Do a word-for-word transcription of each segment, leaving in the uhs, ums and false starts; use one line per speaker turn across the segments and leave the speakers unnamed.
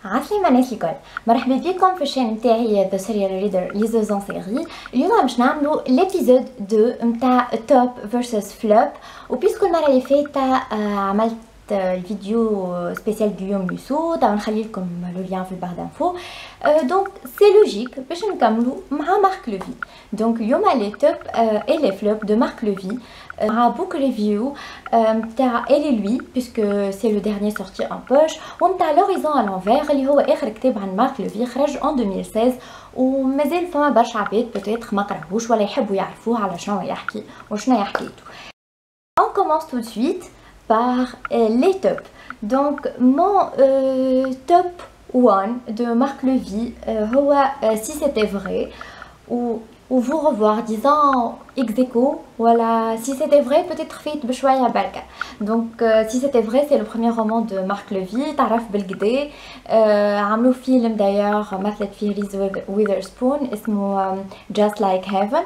عسلامة الناس الكل، مرحبا بكم في الشان نتاعي ذا سيريال ريدر لي زوزون سيري. اليوم باش نعملو ليبيزود دو نتاع توب فيرسس فلوب، وبيسكو المره اللي فاتت عملت الفيديو سبيسيال دو يوم يسو، تاع نخلي لكم لو لين في البار دانفو. دونك سي لوجيك باش نكملو مع مارك لوفي. دونك اليوم لي توب اي لي فلوب دو مارك لوفي مع بوك ريفيو تاع ايلي لوي بيسكو سي لو ديرني سورتي ان بوش، ومتاع لوريزون ا لونفير اللي هو اخر كتاب عن مارك لوفي خرج ان ألفين وستة عشر، ومازال فما برشا عباد بوتيتر ما قراوهوش ولا يحبوا يعرفوه على شنو يحكي وشنو هي حكايته. On commence tout de suite par euh, les tops. Donc mon euh, top one de Marc Levy, euh, هو euh, si c'était vrai, ou ou vous revoir disant ex aequo, voilà, si c'était vrai peut-être fait بشوية بركة. Donc euh, si c'était vrai c'est le premier roman de Marc Levy, تعرف بالكدا. euh, عملوا فيلم d'ailleurs مثلت فيه ريز ويذرسبون اسمه um, Just Like Heaven.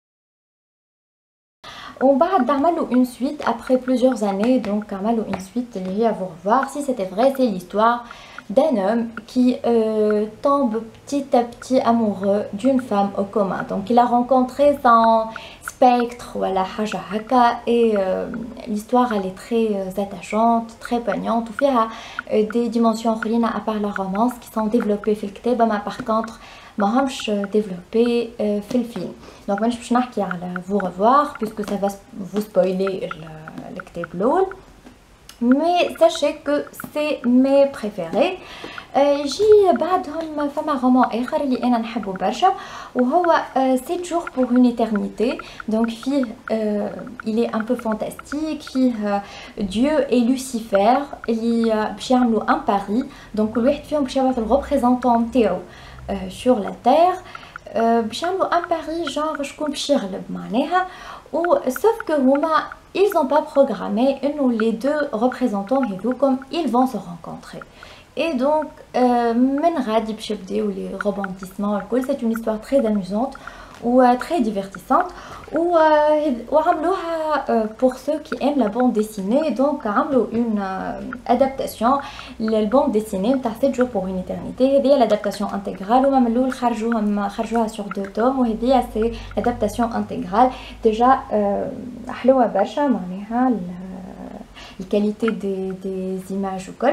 On va عملوا une suite après plusieurs années, donc عملوا une suite اللي هي vous revoir. Si c'était vrai, c'est l'histoire d'un homme qui euh, tombe petit à petit amoureux d'une femme au commun. Donc il a rencontré son spectre, voilà, haja haka, et euh, l'histoire elle est très euh, attachante, très poignante, ou fait euh, des dimensions rien à part la romance qui sont développées في الكتاب، mais par contre ماهمش développées في الفيلم. Donc مانيش باش نحكي على vous revoir puisque ça va vous spoiler الكتاب الأول. Mais sachez que c'est mes préférés. يجي بعدهم فما رومان اخر اللي انا نحبه برشا وهو sept jours pour une éternité. Donc فيه il est un peu fantastique، فيه Dieu et Lucifer اللي باش يعملوا un pari. Donc كل واحد فيهم باش يبعث الريبريزونطون نتاعو sur la terre باش يعملوا un pari genre شكون باش يغلب معناها. و sauf que هما ils n'ont pas programmé انه les deux représentants هذوكم ils vont se rencontrer. Et donc من غادي باش يبداو لي رومانتيسمون الكل. c'est une histoire très amusante ou très divertissante و وعملوها pour ceux qui aiment la bande dessinée. donc عملوا une adaptation للباند dessinée نتاع sept jours pour une éternité. هذه l'adaptation intégrale وما من الاول خرجوها خرجوها sur deux tomes، وهذه c'est l'adaptation intégrale. déjà حلوه برشا معناها الكاليتي دي دي images وكل.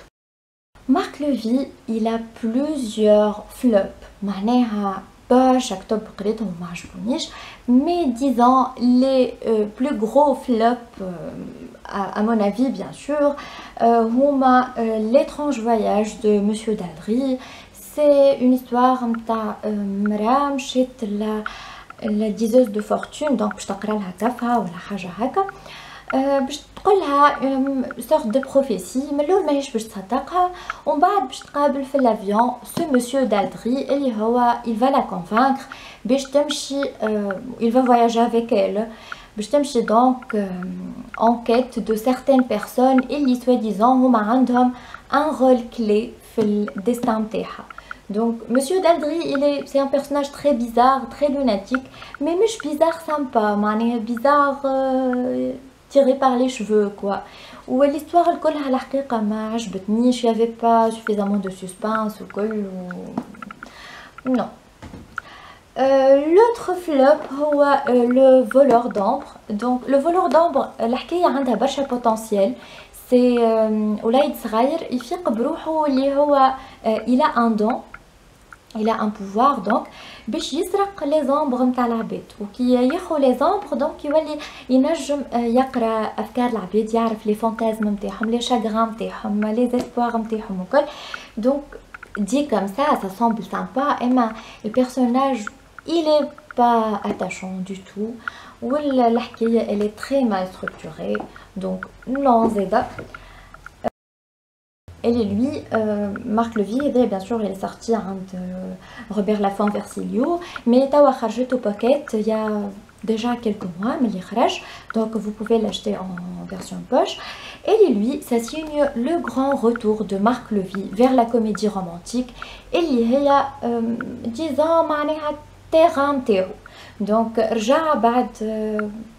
Marc Levy il a plusieurs flops معناها برشا كتب قريتهم وما عجبونيش، mais disons les euh, plus gros flops euh, à, à mon avis bien sûr euh, هما euh, l'étrange voyage de Monsieur Daldry. c'est une histoire نتاع مرا مشيت ل la diseuse de fortune، donc باش تقرا لها كفها ولا حاجه هكا باش تقولها sorte de prophétie. من الاول ماهيش باش تصدقها، ومن بعد باش تقابل في الافيون سو مسيو دالدري اللي هو il va la convaincre باش تمشي il va voyager avec elle باش تمشي donc en quête de certaines personnes اللي soi-disant هما عندهم un rôle clé في الديستان نتاعها. Donc Monsieur Daldry il est c'est un personnage très bizarre, très lunatique, mais مش bizarre sympa معناها bizarre euh, tiré par les cheveux quoi. و l'histoire الكلها الحقيقة ما عجبتنيش، il y avait pas suffisamment de suspense وكل و... non. Euh, l'autre flop هو euh, le voleur d'ombre. donc le voleur d'ombre الحكاية عندها برشا potentiel. c'est euh, وليد صغير يفيق بروحه اللي هو euh, il a un don، il a un pouvoir donc باش يسرق لي زومبر نتاع العباد، وكي ياخذ لي زومبر دونك يولي ينجم يقرا افكار العباد، يعرف لي فانتازم نتاعهم، لي شاغران نتاعهم، لي زيسبوار نتاعهم وكل. donc dit comme ça ça semble sympa، اما البيرسوناج il est pas attachant du tout، والحكايه elle est très mal structurée. donc non زيدا. Elle et lui, euh, Marc Levy, et bien sûr il est sorti hein, de Robert Laffont Versilio, mais Tawa Kharjet au Pocket il y a déjà quelques mois, mais il est donc vous pouvez l'acheter en version poche. Elle et lui, ça signe le grand retour de Marc Levy vers la comédie romantique. اللي هي disons معناها terrain نتاعو. donc رجع بعد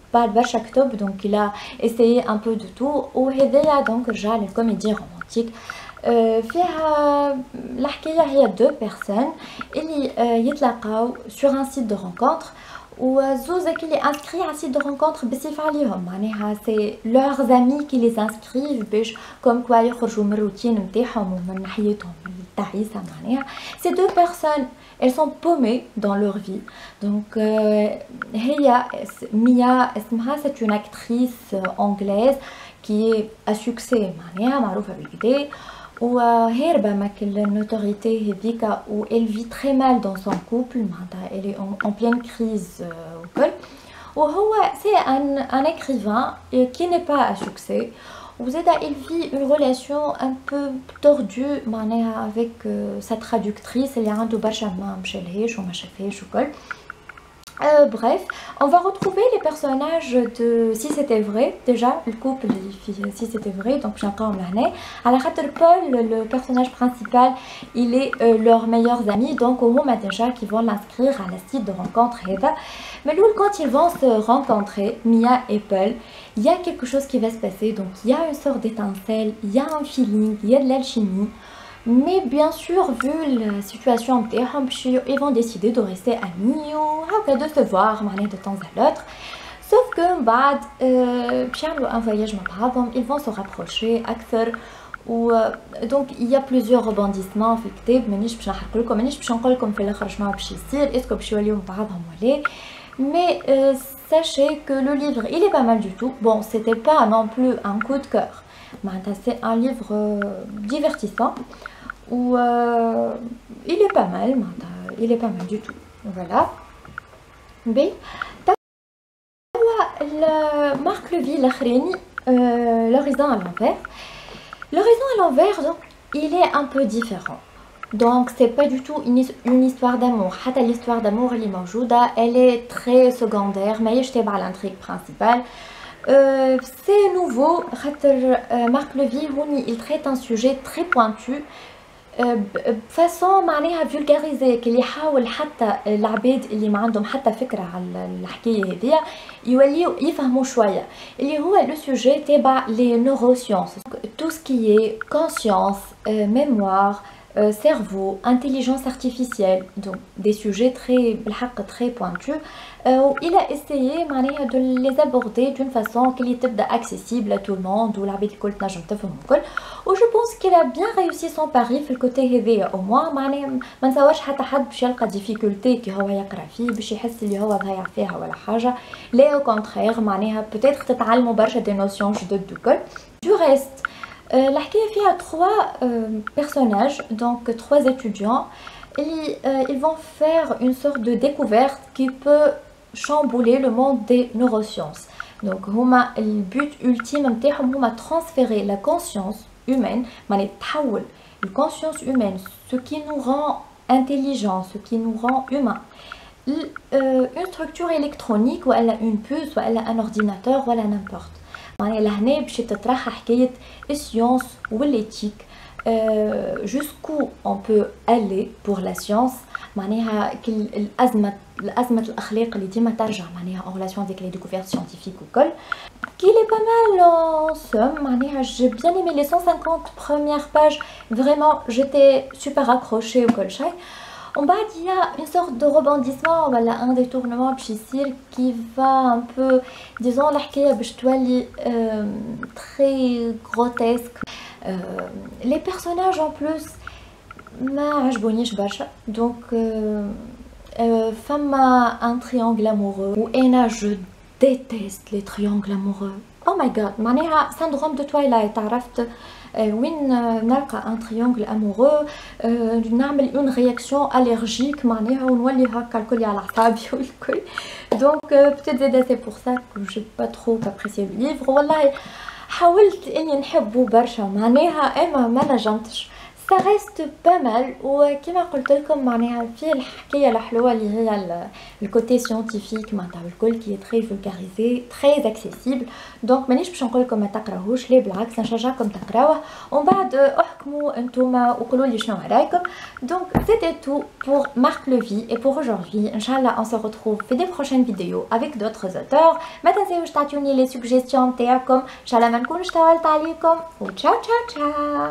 بعد برشا كتب دونك il a essayé un peu de tout وهذايا دونك رجع للكوميدي رومانتيك. آه فيها الحكايه هي دو بيرسون اللي آه يتلاقاو sur un site de rencontre وزوز كي لي انسكري على سيت دو رونكونتر بصفه عليهم معناها سي لوغ زامي كي لي انسكريف باش كوم كوا يخرجوا من الروتين نتاعهم ومن حياتهم التعيسه معناها سي دو بيرسون elles sont paumées dans leur vie donc euh, هي ميا اسمها c'est une actrice anglaise qui est à succès معناها معروفه بالكدا وهاربة ماكل النوتوريتي هذيكا و elle vit très mal dans son couple معناتها elle est en, en pleine crise وكل وهو c'est un, un écrivain qui n'est pas à succès وزادا il vit une relation un peu tordue معناها avec euh, sa traductrice اللي عنده برشا ما مشالهاش وما شافهاش وكل. Euh, bref, on va retrouver les personnages de Si c'était vrai, déjà le couple Si c'était vrai, donc j'ai encore l'année. Alors Paul, le personnage principal, il est euh, leurs meilleurs amis, donc au moment déjà qui vont l'inscrire à la site de rencontre. Mais là, quand ils vont se rencontrer, Mia et Paul, il y a quelque chose qui va se passer, donc il y a une sorte d'étincelle, il y a un feeling, il y a de l'alchimie. Mais bien sûr, vu la situation, ils vont décider de rester amis ou de se voir de temps à l'autre. Sauf que بعد un voyage ils vont se rapprocher acteurs ou donc il y a plusieurs rebondissements في الكتاب مانيش باش نحكي لكم مانيش باش نقول لكم في الاخر شنو باش يصير اسكو باش يوليو مع بعضهم ولا. Mais euh, sachez que le livre il est pas mal du tout. Bon, c'était pas non plus un coup de cœur. C'est un livre euh, divertissant. Ou euh, il est pas mal, il est pas mal du tout. Voilà. B. Marc Levy, l'Akhreni, l'horizon à l'envers. L'horizon à l'envers, donc, il est un peu différent. Donc, c'est pas du tout une, une histoire d'amour. L'histoire d'amour, elle est موجودة, elle est très secondaire, mais je à l'intrigue principale. Euh, c'est nouveau. Marc Levy, il traite un sujet très pointu. بفاسون معناها فولغاريزي كي يحاول حتى العباد اللي ما عندهم حتى فكره على الحكايه هذيا يوليو يفهموا شويه اللي هو لو سوجي تبع لي نوروسيونس تو سكي كونسيونس ميموار cerveau, intelligence artificielle, donc des sujets très, très pointus. Euh, il a essayé de les aborder d'une façon qui est accessible à tout le monde, ou je pense qu'il a bien réussi son pari في الكوتي هذايا au moins معناها ما نسواش حتى حد باش يلقى ديفيكولتي كي هو يقرا فيه باش يحس اللي هو ضايع فيها ولا حاجه لا او كونترير معناها بوتيتر تتعلموا برشا دي نوسيون جدد وكل. Du reste Euh, la il y a trois euh, personnages, donc trois étudiants. Et, euh, ils vont faire une sorte de découverte qui peut chambouler le monde des neurosciences. Donc, le but ultime est de transférer la conscience humaine, la conscience humaine, ce qui nous rend intelligents, ce qui nous rend humains. Euh, une structure électronique, ou elle a une puce, ou elle a un ordinateur, ou elle a n'importe. معناها لهنا باش تطرح حكايه السيونس والإيتيك jusqu'où on peut aller pour la science معناها كل الازمه الازمه الاخلاق اللي ديما ترجع معناها en relation avec les découvertes scientifiques وكل qu'il est pas mal en somme معناها j'ai bien aimé les cent cinquante premières pages vraiment j'étais super accrochée وكل شيء. En bas, il y a une sorte de rebondissement, voilà, un détournement qui va un peu, disons, euh, très grotesque. Euh, les personnages en plus, donc, euh, euh, femme a un triangle amoureux, ou Ena, je déteste les triangles amoureux. Oh my god, معناها syndrome de Twilight, عرفت وين نلقى ان تريونغل امورو نعمل اون رياكسيون الرجيك معناها ونولي هكا الكل على اعصابي والكل. دونك بتيت زادا سي بور سا كو جي با ترو ابريسيي لو ليفر والله حاولت اني نحبو برشا معناها اما ما نجمتش ça reste pas mal وكما قلت لكم معناها فيه الحكايه الحلوه اللي هي الكوتي سيانتيفيك معناتها الكل كي تري فولغاريزي تري اكسيسيبل دونك مانيش باش نقول لكم ما تقراوهوش لا بالعكس نشجعكم تقراوه ومن بعد احكموا انتوما وقولوا لي شنو رايكم دونك c'était tout pour Marc Levy et pour aujourd'hui inchallah on se retrouve في des prochaines vidéos avec d'autres auteurs ما تنساوش تعطوني les suggestions نتاعكم inchallah ما نكونش طولت عليكم وتشاو تشاو تشاو